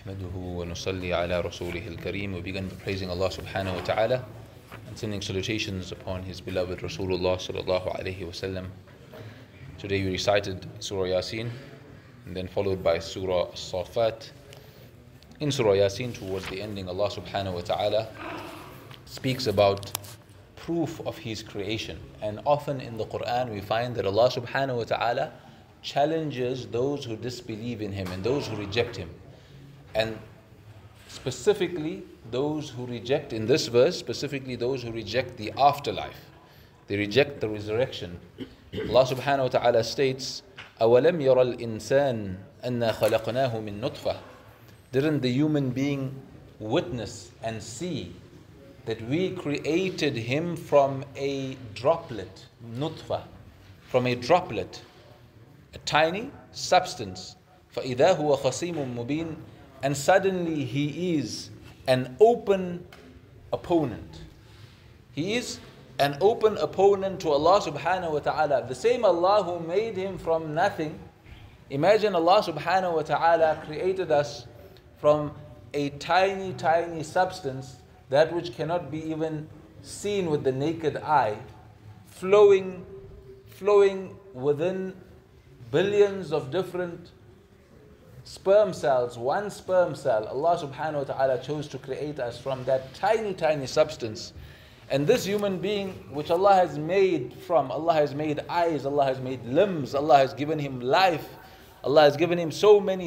نحمده ونصلي على رسوله الكريم. We begin by praising Allah subhanahu wa ta'ala and sending salutations upon His beloved Rasulullah sallallahu alayhi wa sallam. Today we recited Surah Yasin and then followed by Surah As-Safat. In Surah Yasin, towards the ending, Allah subhanahu wa ta'ala speaks about proof of His creation. And often in the Quran we find that Allah subhanahu wa ta'ala challenges those who disbelieve in Him and those who reject Him. And specifically those who reject, in this verse, specifically those who reject the afterlife. They reject the resurrection. Allah subhanahu wa ta'ala states, أَوَلَمْ يَرَ الْإِنسَانِ أَنَّا خَلَقْنَاهُ مِن نُطْفَةٍ. Didn't the human being witness and see that we created him from a droplet, nutfa, from a droplet, a tiny substance. فَإِذَا هُوَ خَصِيمٌ مُبِينٌ. And suddenly he is an open opponent. He is an open opponent to Allah subhanahu wa ta'ala. The same Allah who made him from nothing. Imagine Allah subhanahu wa ta'ala created us from a tiny, tiny substance, that which cannot be even seen with the naked eye, flowing within billions of different sperm cells, one sperm cell. Allah subhanahu wa ta'ala chose to create us from that tiny, tiny substance. And this human being which Allah has made from, Allah has made eyes, Allah has made limbs, Allah has given him life, Allah has given him so many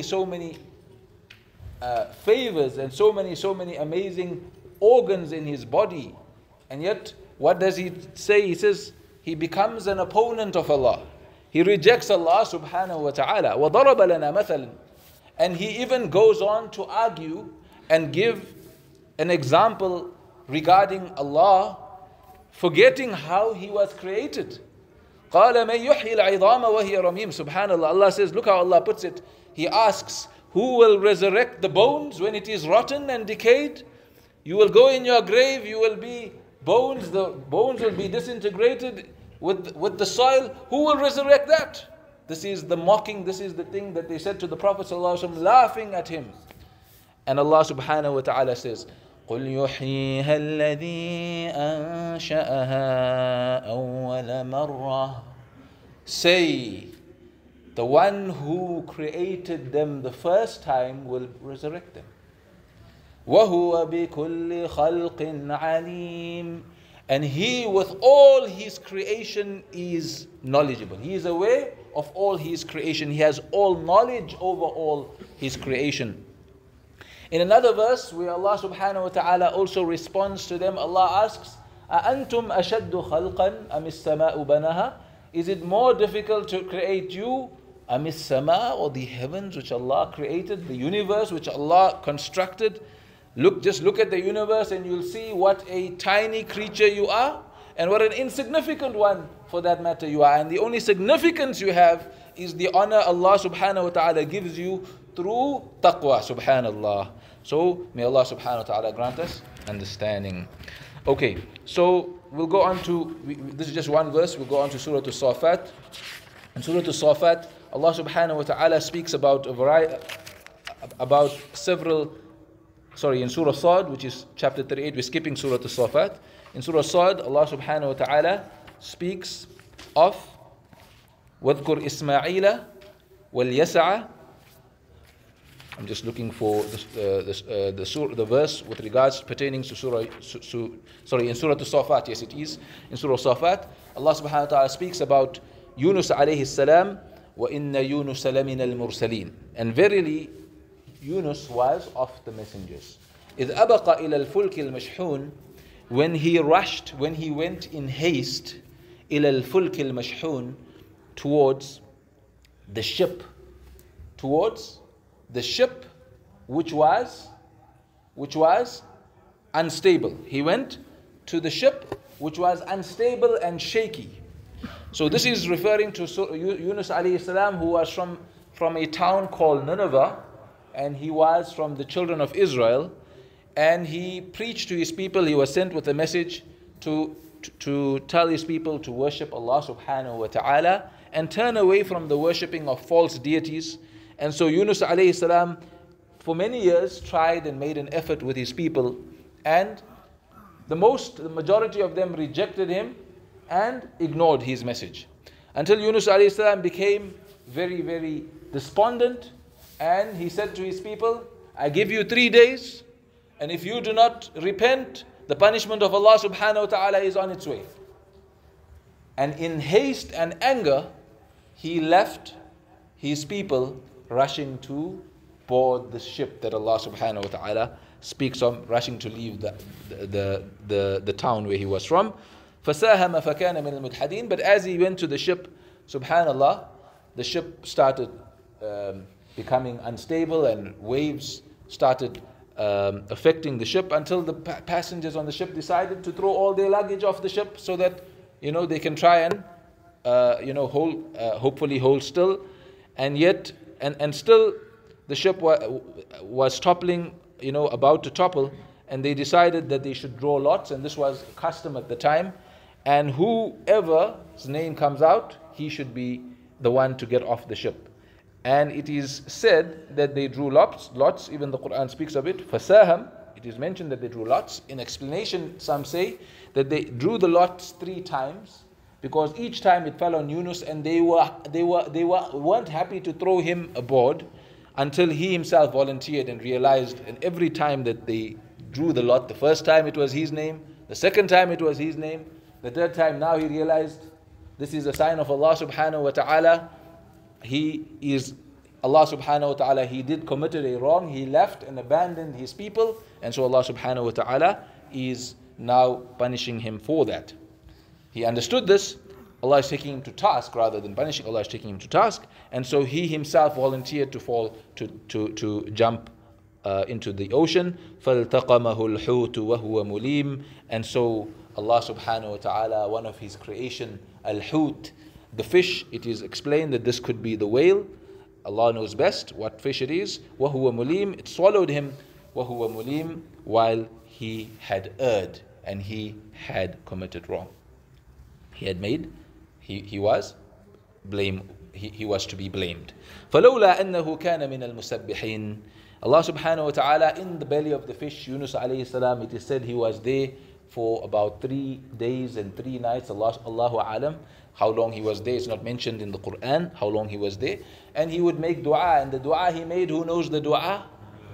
favors and so many amazing organs in his body. And yet, what does he say? He says, he becomes an opponent of Allah. He rejects Allah subhanahu wa ta'ala. وَضَرَبَ لَنَا مَثَلًا. And he even goes on to argue and give an example regarding Allah, forgetting how He was created. قَالَ مَنْ يُحْيِي الْعِظَامَ وَهِيَ رَمِيمٌ. Subhanallah, Allah says, look how Allah puts it. He asks, who will resurrect the bones when it is rotten and decayed? You will go in your grave, you will be bones, the bones will be disintegrated with the soil. Who will resurrect that? This is the mocking, this is the thing that they said to the Prophet ﷺ, laughing at him. And Allah subhanahu wa ta'ala says, قُلْ يُحْيِيهَا الَّذِي أَنشَأَهَا أَوَّلَ مَرَّةٍ. Say, the one who created them the first time will resurrect them. وَهُوَ بِكُلِّ خَلْقٍ عَلِيمٌ. And He with all His creation is knowledgeable. He is aware of all His creation. He has all knowledge over all His creation. In another verse where Allah subhanahu wa ta'ala also responds to them, Allah asks, أَأَنْتُمْ أَشَدُّ خَلْقًا أَمِ السَّمَاءُ بَنَاهَا. Is it more difficult to create you, أَمِ السَّمَاءُ, or the heavens which Allah created, the universe which Allah constructed? Just look at the universe and you'll see what a tiny creature you are and what an insignificant one for that matter you are. And the only significance you have is the honor Allah subhanahu wa ta'ala gives you through taqwa, subhanallah. So may Allah subhanahu wa ta'ala grant us understanding. Okay, so we'll go on to, this is just one verse, we'll go on to Surah As-Safat. In Surah As-Safat, Allah subhanahu wa ta'ala speaks about in Surah Sad, which is chapter 38, we're skipping Surah As-Safat. In Surah Sad, Allah subhanahu wa ta'ala speaks of وَاذْكُرْ إِسْمَاعِيلَ وَالْيَسَعَ. I'm just looking for the verse with regards pertaining to in Surah As-Safat. Yes, it is. In Surah As-Safat, Allah subhanahu wa ta'ala speaks about Yunus alayhi salam, وَإِنَّ يُونُسَ لَمِنَ الْمُرْسَلِينَ. And verily, Yunus was of the messengers. إِذْ أَبَقَ إِلَى الْفُلْكِ الْمَشْحُونِ. When he went in haste, إِلَى الْفُلْكِ الْمَشْحُونِ, towards the ship which was unstable. He went to the ship which was unstable and shaky. So this is referring to Yunus alayhi salam, who was from a town called Nineveh, and he was from the children of Israel, and he preached to his people. He was sent with a message to tell his people to worship Allah subhanahu wa ta'ala and turn away from the worshipping of false deities. And so Yunus alayhi salam for many years tried and made an effort with his people, and the majority of them rejected him and ignored his message. Until Yunus alayhi salam became very, very despondent, and he said to his people, I give you 3 days, and if you do not repent, the punishment of Allah subhanahu wa ta'ala is on its way. And in haste and anger, he left his people rushing to board the ship that Allah subhanahu wa ta'ala speaks of, rushing to leave the town where he was from. فَسَاهَمَ فَكَانَ مِنَ الْمُدْحَدِينَ. But as he went to the ship, subhanallah, the ship started becoming unstable, and waves started affecting the ship, until the passengers on the ship decided to throw all their luggage off the ship so that they can try and hopefully hold still. And yet and still the ship was toppling, about to topple, and they decided that they should draw lots, and this was custom at the time, and whoever's name comes out, he should be the one to get off the ship. And it is said that they drew lots, even the Quran speaks of it. Fasaham, it is mentioned that they drew lots. In explanation, some say that they drew the lots 3 times, because each time it fell on Yunus, and they weren't happy to throw him aboard until he himself volunteered and realized. And every time that they drew the lot, the first time it was his name, the second time it was his name, the third time now he realized this is a sign of Allah subhanahu wa ta'ala. Allah subhanahu wa ta'ala, he did committed a wrong, he left and abandoned his people, and so Allah subhanahu wa ta'ala is now punishing him for that. He understood this. Allah is taking him to task rather than punishing. Allah is taking him to task, and so he himself volunteered to jump into the ocean. فَالْتَقَمَهُ الْحُوتُ وَهُوَ مُلِيمٌ. And so Allah subhanahu wa ta'ala, one of his creation, al-hut, the fish, it is explained that this could be the whale. Allah knows best what fish it is. وَهُوَ مُلِيمٌ. It swallowed him. وَهُوَ مُلِيمٌ. While he had erred and he had committed wrong. He was to be blamed. فَلَوْلَا أَنَّهُ كَانَ مِنَ الْمُسَبِّحِينَ. Allah subhanahu wa ta'ala, in the belly of the fish, Yunus alayhi salam, it is said he was there for about 3 days and 3 nights. Allahu a'lam. How long he was there is not mentioned in the Quran, how long he was there. And he would make dua, and the dua he made, who knows the dua?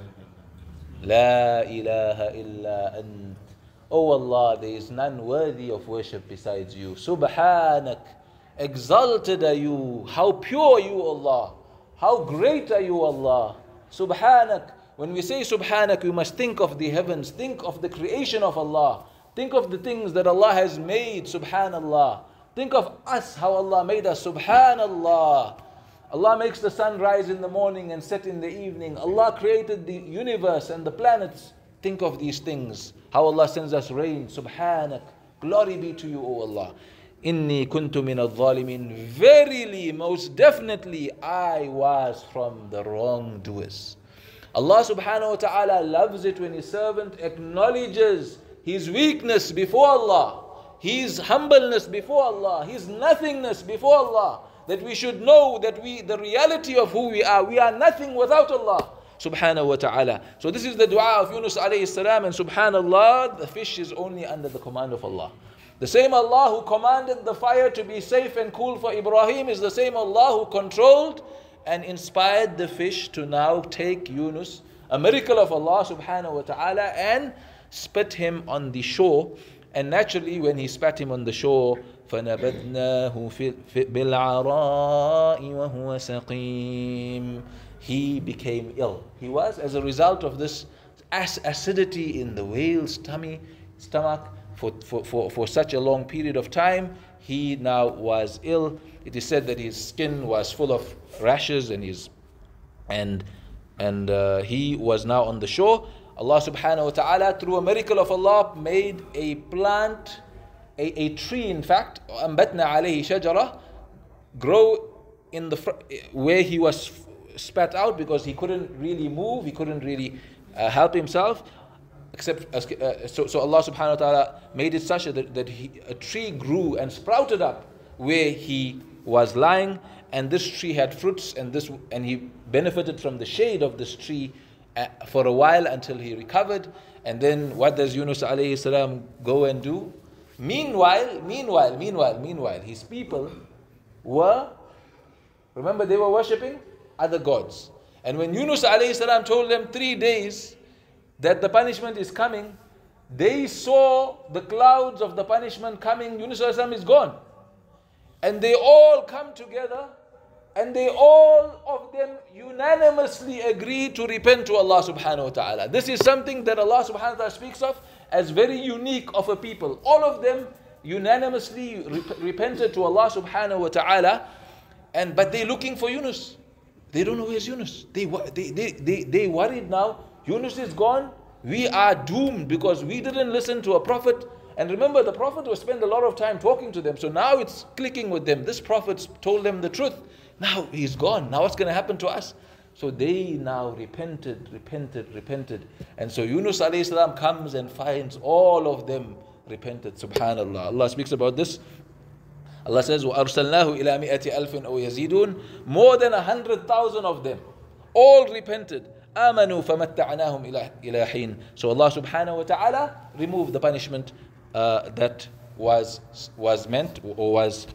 La ilaha illa ant. Oh Allah, there is none worthy of worship besides you. Subhanak, exalted are you. How pure you, Allah. How great are you, Allah. Subhanak. When we say Subhanak, we must think of the heavens, think of the creation of Allah. Think of the things that Allah has made, Subhanallah. Think of us, how Allah made us, Subhanallah. Allah makes the sun rise in the morning and set in the evening. Allah created the universe and the planets. Think of these things. How Allah sends us rain, Subhanak. Glory be to you, O Allah. Inni kuntu min al-zalimin. Verily, most definitely, I was from the wrongdoers. Allah subhanahu wa ta'ala loves it when His servant acknowledges his weakness before Allah, his humbleness before Allah, his nothingness before Allah. That we should know that the reality of who we are nothing without Allah subhanahu wa ta'ala. So this is the dua of Yunus alayhi salam, and subhanallah, the fish is only under the command of Allah. The same Allah who commanded the fire to be safe and cool for Ibrahim is the same Allah who controlled and inspired the fish to now take Yunus, a miracle of Allah subhanahu wa ta'ala, and spit him on the shore. And naturally, when he spat him on the shore, فَنَبَذْنَاهُ بِالْعَرَاءِ وَهُوَ سَقِيمٌ. He became ill. He was, as a result of this acidity in the whale's stomach, for such a long period of time, he now was ill. It is said that his skin was full of rashes, and he was now on the shore. Allah subhanahu wa ta'ala, through a miracle of Allah, made a plant, a tree in fact, أَنْبَتْنَا عَلَيْهِ شَجَرَةً, grow in where he was spat out, because he couldn't really move, he couldn't really help himself, except so Allah subhanahu wa ta'ala made it such that a tree grew and sprouted up where he was lying, and this tree had fruits, and he benefited from the shade of this tree for a while until he recovered. And then what does Yunus alayhi salam go and do? Meanwhile, his people were, remember, they were worshipping other gods. And when Yunus alayhi salam told them 3 days that the punishment is coming, they saw the clouds of the punishment coming. Yunus alayhi salam is gone. And they all come together, and they all of them unanimously agree to repent to Allah subhanahu wa ta'ala. This is something that Allah subhanahu wa ta'ala speaks of as very unique of a people. All of them unanimously repented to Allah subhanahu wa ta'ala, but they're looking for Yunus. They don't know where's Yunus. They worried now. Yunus is gone. We are doomed because we didn't listen to a prophet. And remember, the prophet was spend a lot of time talking to them. So now it's clicking with them. This prophet told them the truth. Now he's gone. Now what's going to happen to us? So they now repented. And so Yunus alayhi salam comes and finds all of them repented. Subhanallah. Allah speaks about this. Allah says, وَأَرْسَلْنَاهُ إِلَى مِئَةِ أَلْفٍ أَوْ يَزِيدُونَ. More than 100,000 of them all repented. آمَنُوا فَمَتَّعْنَاهُمْ إِلَى حِينٍ. So Allah subhanahu wa ta'ala removed the punishment that was meant or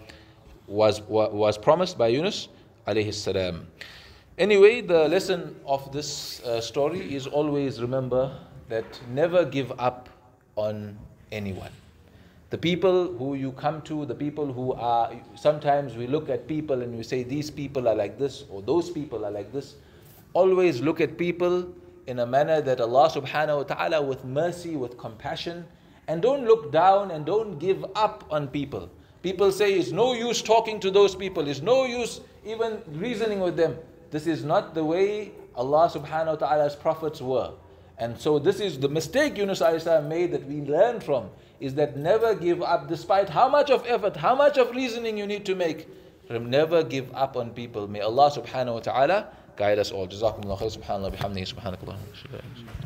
was promised by Yunus alayhi salam. Anyway, the lesson of this story is always remember that never give up on anyone. The people who you come to, the people who are, sometimes we look at people and we say these people are like this or those people are like this. Always look at people in a manner that Allah subhanahu wa ta'ala, with mercy, with compassion, and don't look down and don't give up on people. People say it's no use talking to those people, it's no use even reasoning with them. This is not the way Allah subhanahu wa ta'ala's prophets were. And so this is the mistake Yunus alayhi salam made that we learn from, is that never give up despite how much of effort, how much of reasoning you need to make. Never give up on people. May Allah subhanahu wa ta'ala guide us all. Jazakumullah khair. Subhanallah bihamdihi. Subhanakallah.